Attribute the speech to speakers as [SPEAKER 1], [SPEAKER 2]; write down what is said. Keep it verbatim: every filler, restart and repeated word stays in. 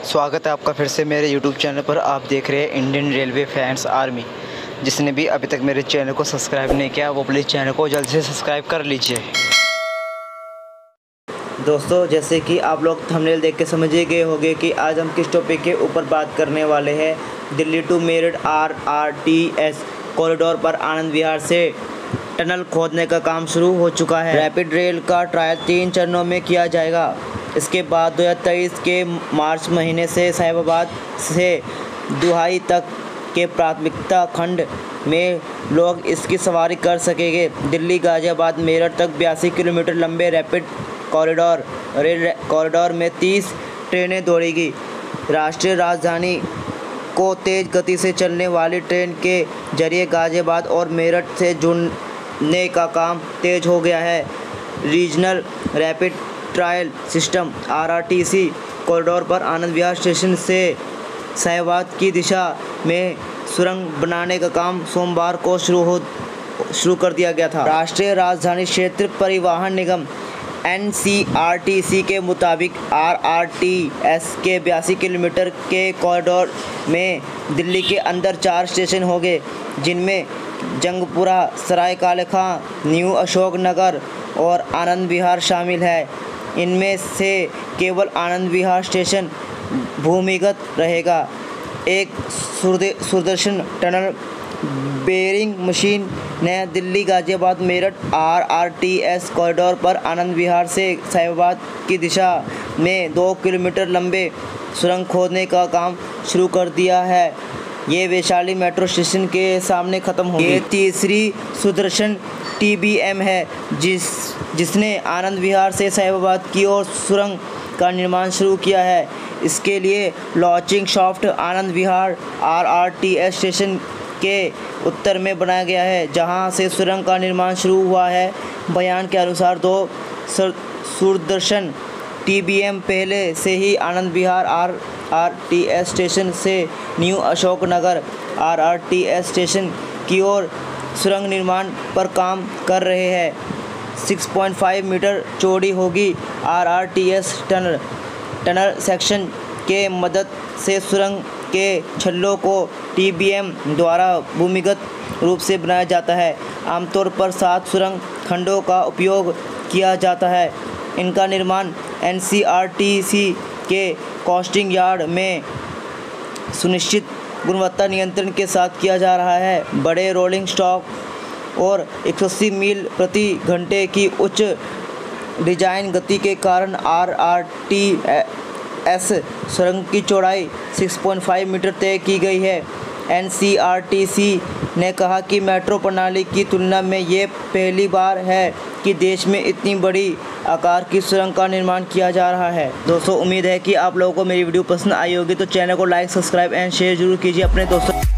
[SPEAKER 1] स्वागत है आपका फिर से मेरे यूट्यूब चैनल पर। आप देख रहे हैं इंडियन रेलवे फैंस आर्मी। जिसने भी अभी तक मेरे चैनल को सब्सक्राइब नहीं किया वो प्लीज़ चैनल को जल्द से सब्सक्राइब कर लीजिए। दोस्तों, जैसे कि आप लोग थंबनेल देख के समझ ही गए होंगे कि आज हम किस टॉपिक के ऊपर बात करने वाले हैं। Delhi to Meerut R R T S corridor पर आनंद विहार से टनल खोदने का काम शुरू हो चुका है। रैपिड रेल का ट्रायल तीन चरणों में किया जाएगा। इसके बाद दो हज़ार तेईस के मार्च महीने से साहिबाबाद से दुहाई तक के प्राथमिकता खंड में लोग इसकी सवारी कर सकेंगे। दिल्ली गाज़ियाबाद मेरठ तक बयासी किलोमीटर लंबे रैपिड कॉरिडोर रेल कॉरिडोर में तीस ट्रेनें दौड़ेगी। राष्ट्रीय राजधानी को तेज़ गति से चलने वाली ट्रेन के जरिए गाज़ियाबाद और मेरठ से जुड़ने का काम तेज़ हो गया है। Regional rapid trial system R R T C corridor पर आनंद विहार स्टेशन से साहिबाबाद की दिशा में सुरंग बनाने का काम सोमवार को शुरू हो शुरू कर दिया गया था। राष्ट्रीय राजधानी क्षेत्र परिवहन निगम N C R T C के मुताबिक आर आर टी एस के बयासी किलोमीटर के कॉरिडोर में दिल्ली के अंदर चार स्टेशन होंगे, जिनमें जंगपुरा, सराय काले खां, न्यू अशोक नगर और आनंद विहार शामिल है। इनमें से केवल आनंद विहार स्टेशन भूमिगत रहेगा। एक सूरदर्शन टनल बेयरिंग मशीन ने Delhi Ghaziabad Meerut R R T S corridor पर आनंद विहार से साहिबाबाद की दिशा में दो किलोमीटर लंबे सुरंग खोदने का काम शुरू कर दिया है। ये वैशाली मेट्रो स्टेशन के सामने ख़त्म होगी। ये तीसरी सुदर्शन टी बी एम है जिस जिसने आनंद विहार से साहिबाबाद की ओर सुरंग का निर्माण शुरू किया है। इसके लिए launching shaft Anand Vihar R R T S station के उत्तर में बनाया गया है, जहां से सुरंग का निर्माण शुरू हुआ है। बयान के अनुसार दो सूरदर्शन टी बी एम पहले से ही Anand Vihar R R T S station से new Ashok Nagar R R T S station की ओर सुरंग निर्माण पर काम कर रहे हैं। छह पॉइंट पाँच मीटर चौड़ी होगी R R T S tunnel tunnel section के मदद से सुरंग के छल्लों को टी बी एम द्वारा भूमिगत रूप से बनाया जाता है। आमतौर पर सात सुरंग खंडों का उपयोग किया जाता है। इनका निर्माण N C R T C के कास्टिंग यार्ड में सुनिश्चित गुणवत्ता नियंत्रण के साथ किया जा रहा है। बड़े रोलिंग स्टॉक और एक सौ अस्सी मील प्रति घंटे की उच्च डिजाइन गति के कारण आर आर टी एस सुरंग की चौड़ाई छह पॉइंट पाँच मीटर तय की गई है। N C R T C ने कहा कि मेट्रो प्रणाली की तुलना में ये पहली बार है कि देश में इतनी बड़ी आकार की सुरंग का निर्माण किया जा रहा है। दोस्तों, उम्मीद है कि आप लोगों को मेरी वीडियो पसंद आई होगी, तो चैनल को लाइक, सब्सक्राइब एंड शेयर जरूर कीजिए अपने दोस्तों।